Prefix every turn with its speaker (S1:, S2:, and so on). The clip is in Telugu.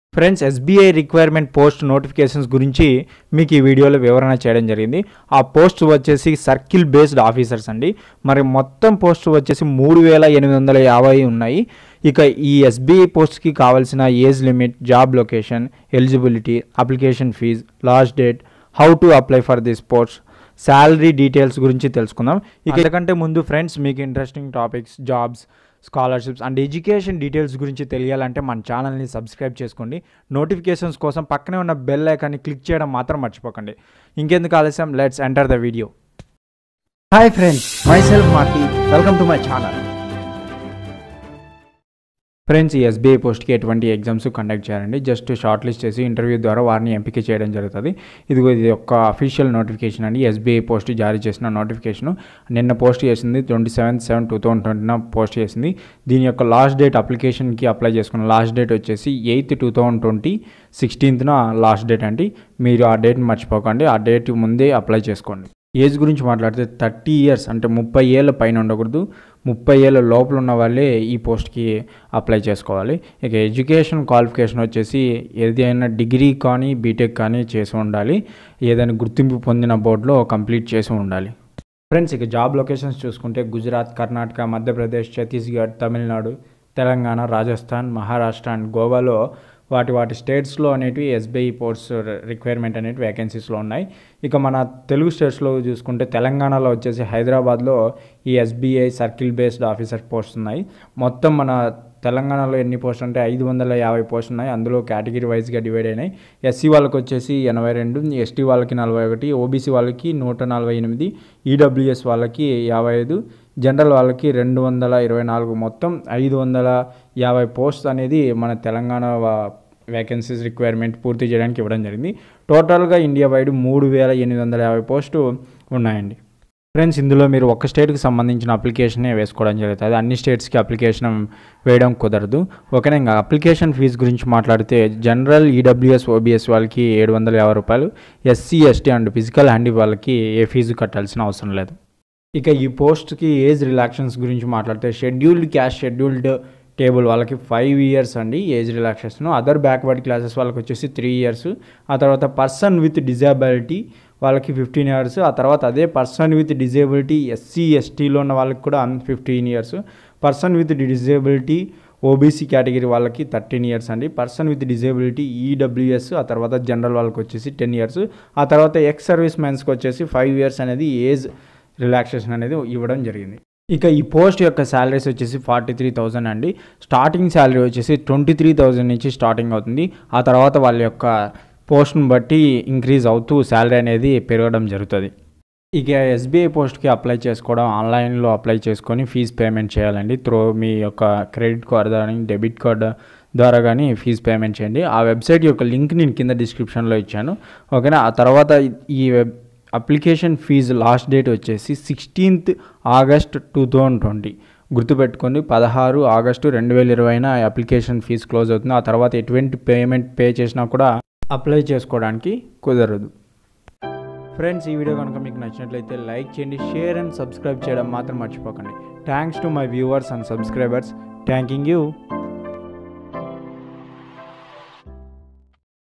S1: Friends, SBI requirement post notifications గురించి మీకు ఈ వీడియోలో వివరణ చేయడం జరిగింది. ఆ పోస్ట్ వచ్చేసి సర్కిల్ బేస్డ్ ఆఫీసర్స్ అండి. మరి మొత్తం పోస్ట్ వచ్చేసి 3850 ఉన్నాయి. ఇక ఈ ఎస్బీఐ పోస్ట్కి కావాల్సిన age limit, job location, eligibility, application fees, last date, how to apply for this post, salary details గురించి తెలుసుకుందాం. ఇక ఎందుకంటే ముందు ఫ్రెండ్స్, మీకు interesting topics, jobs, scholarships and education details గురించి తెలియాలంటే మన ఛానల్ని సబ్స్క్రైబ్ చేసుకోండి. నోటిఫికేషన్స్ కోసం పక్కనే ఉన్న బెల్ ఐకాన్ని క్లిక్ చేయడం మాత్రం మర్చిపోకండి. ఇంకెందుకు ఆలస్యం, let's enter the video. Hi friends, myself Marty, welcome to my channel. Friends, ఈ ఎస్బీఐ పోస్ట్కి ఎటువంటి ఎగ్జామ్స్ కండక్ట్ చేయాలండి. జస్ట్ షార్ట్ లిస్ట్ చేసి ఇంటర్వ్యూ ద్వారా వారిని ఎంపిక చేయడం జరుగుతుంది. ఇది ఒక అఫీషియల్ నోటిఫికేషన్ అండి. ఎస్బీఐ పోస్ట్ జారీ చేసిన నోటిఫికేషన్. నిన్న పోస్ట్ చేసింది 27/7/2020 పోస్ట్ చేసింది. దీని యొక్క లాస్ట్ డేట్, అప్లికేషన్కి అప్లై చేసుకున్న లాస్ట్ డేట్ వచ్చేసి 8th 2020 16th లాస్ట్ డేట్ అండి. మీరు ఆ డేట్ని మర్చిపోకండి. ఆ డేట్ ముందే అప్లై చేసుకోండి. ఏజ్ గురించి మాట్లాడితే 30 years అంటే 30 ఏళ్ళ పైన ఉండకూడదు. 30 ఏళ్ళ లోపల ఉన్న వాళ్ళే ఈ పోస్ట్కి అప్లై చేసుకోవాలి. ఇక ఎడ్యుకేషన్ క్వాలిఫికేషన్ వచ్చేసి ఏదైనా డిగ్రీ కానీ బీటెక్ కానీ చేసి ఉండాలి. ఏదైనా గుర్తింపు పొందిన బోర్డులో కంప్లీట్ చేసి ఉండాలి. ఫ్రెండ్స్, ఇక జాబ్ లొకేషన్స్ చూసుకుంటే గుజరాత్, కర్ణాటక, మధ్యప్రదేశ్, ఛత్తీస్గఢ్, తమిళనాడు, తెలంగాణ, రాజస్థాన్, మహారాష్ట్ర అండ్ గోవాలో వాటి స్టేట్స్లో అనేటివి ఎస్బీఐ పోస్ట్ రిక్వైర్మెంట్ అనేవి వేకెన్సీస్లో ఉన్నాయి. ఇక మన తెలుగు స్టేట్స్లో చూసుకుంటే తెలంగాణలో వచ్చేసి హైదరాబాద్లో ఈ SBI circle based officer post ఉన్నాయి. మొత్తం మన తెలంగాణలో ఎన్ని పోస్టులు అంటే 550 పోస్టులు ఉన్నాయి. అందులో కేటగిరీ వైజ్గా డివైడ్ అయినాయి. ఎస్సీ వాళ్ళకి వచ్చేసి 82, ఎస్టీ వాళ్ళకి 41, ఓబీసీ వాళ్ళకి 148, ఈడబ్ల్యూఎస్ వాళ్ళకి 55, జనరల్ వాళ్ళకి 224, మొత్తం 550 పోస్ట్ అనేది మన తెలంగాణ వేకెన్సీస్ రిక్వైర్మెంట్ పూర్తి చేయడానికి ఇవ్వడం జరిగింది. టోటల్గా ఇండియా వైడ్ 3850 పోస్టు ఉన్నాయండి. ఫ్రెండ్స్, ఇందులో మీరు ఒక స్టేట్కి సంబంధించిన అప్లికేషనే వేసుకోవడం జరుగుతుంది. అన్ని స్టేట్స్కి అప్లికేషన్ వేయడం కుదరదు. ఓకేనా. ఇంకా అప్లికేషన్ ఫీజు గురించి మాట్లాడితే జనరల్, ఈడబ్ల్యూఎస్, ఓబీఎస్ వాళ్ళకి 750 రూపాయలు, SC, ST and physical handy వాళ్ళకి ఏ ఫీజు కట్టాల్సిన అవసరం లేదు. ఇక ఈ పోస్ట్కి ఏజ్ రిలాక్సేషన్స్ గురించి మాట్లాడితే షెడ్యూల్డ్ క్యాస్ట్, షెడ్యూల్డ్ టేబుల్ వాళ్ళకి 5 years అండి age relaxation. Other backward classes వాళ్ళకి వచ్చేసి 3 years. ఆ తర్వాత పర్సన్ విత్ డిజేబిలిటీ వాళ్ళకి 15 years. ఆ తర్వాత అదే పర్సన్ విత్ డిజేబిలిటీ ఎస్సీ, ఎస్టీలో ఉన్న వాళ్ళకి కూడా 15 years. Person with disability OBC category వాళ్ళకి 13 years అండి. పర్సన్ విత్ డిజేబిలిటీ ఈడబ్ల్యూఎస్, ఆ తర్వాత జనరల్ వాళ్ళకి వచ్చేసి 10 years. ఆ తర్వాత ఎక్స్ సర్వీస్ మెన్స్కి వచ్చేసి 5 years అనేది ఏజ్ రిలాక్సేషన్ అనేది ఇవ్వడం జరిగింది. ఇక ఈ పోస్ట్ యొక్క శాలరీస్ వచ్చేసి 43,000 అండి. స్టార్టింగ్ శాలరీ వచ్చేసి 23,000 నుంచి స్టార్టింగ్ అవుతుంది. ఆ తర్వాత వాళ్ళ యొక్క పోస్ట్ని బట్టి ఇంక్రీజ్ అవుతూ శాలరీ అనేది పెరగడం జరుగుతుంది. ఇక ఎస్బీఐ పోస్ట్కి అప్లై చేసుకోవడం, ఆన్లైన్లో అప్లై చేసుకొని ఫీజు పేమెంట్ చేయాలండి. మీ యొక్క క్రెడిట్ కార్డ్ కానీ డెబిట్ కార్డ్ ద్వారా కానీ ఫీజు పేమెంట్ చేయండి. ఆ వెబ్సైట్ యొక్క లింక్ నేను కింద డిస్క్రిప్షన్లో ఇచ్చాను. ఓకేనా. ఆ తర్వాత ఈ అప్లికేషన్ ఫీజు లాస్ట్ డేట్ వచ్చేసి 16th August 2020. గుర్తుపెట్టుకోండి, 16 August 2020 అప్లికేషన్ ఫీజు క్లోజ్ అవుతుంది. ఆ తర్వాత ఎటువంటి పేమెంట్ పే చేసినా కూడా అప్లై చేసుకోవడానికి కుదరదు. ఫ్రెండ్స్, ఈ వీడియో కనుక మీకు నచ్చినట్లయితే లైక్ చేయండి, షేర్ అండ్ సబ్స్క్రైబ్ చేయడం మాత్రం మర్చిపోకండి. Thanks to my viewers and subscribers. Thanking you.